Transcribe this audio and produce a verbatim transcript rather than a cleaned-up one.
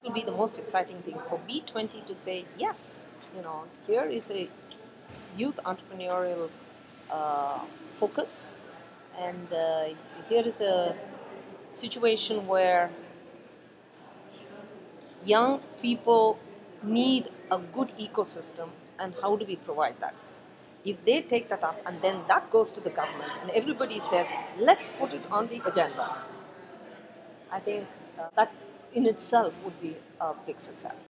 It will be the most exciting thing for B twenty to say, yes, you know, here is a youth entrepreneurial uh, focus, and uh, here is a situation where young people need a good ecosystem, and how do we provide that? If they take that up and then that goes to the government and everybody says, let's put it on the agenda, I think uh, that in itself would be a big success.